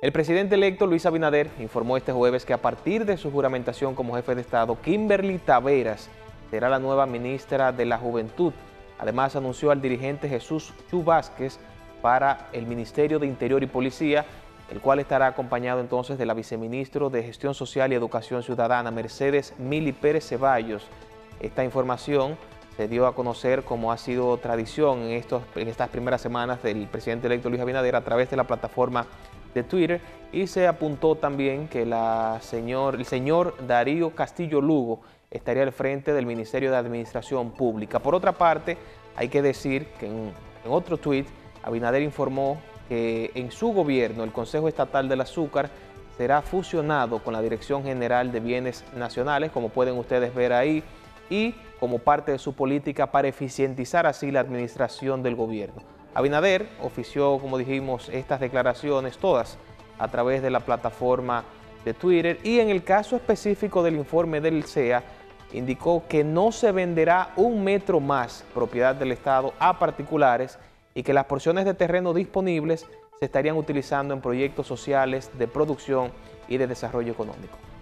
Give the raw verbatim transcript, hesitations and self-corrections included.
El presidente electo Luis Abinader informó este jueves que a partir de su juramentación como jefe de Estado, Kimberly Taveras será la nueva ministra de la Juventud. Además, anunció al dirigente Jesús Chu Vázquez para el Ministerio de Interior y Policía, el cual estará acompañado entonces de la viceministra de Gestión Social y Educación Ciudadana, Mercedes Mili Pérez Ceballos. Esta información se dio a conocer, como ha sido tradición en, estos, en estas primeras semanas del presidente electo Luis Abinader, a través de la plataforma de Twitter, y se apuntó también que la señor, el señor Darío Castillo Lugo estaría al frente del Ministerio de Administración Pública. Por otra parte, hay que decir que en, en otro tuit, Abinader informó que en su gobierno el Consejo Estatal del Azúcar será fusionado con la Dirección General de Bienes Nacionales, como pueden ustedes ver ahí, y como parte de su política para eficientizar así la administración del gobierno. Abinader ofició, como dijimos, estas declaraciones todas a través de la plataforma de Twitter, y en el caso específico del informe del C E A, indicó que no se venderá un metro más propiedad del Estado a particulares y que las porciones de terreno disponibles se estarían utilizando en proyectos sociales de producción y de desarrollo económico.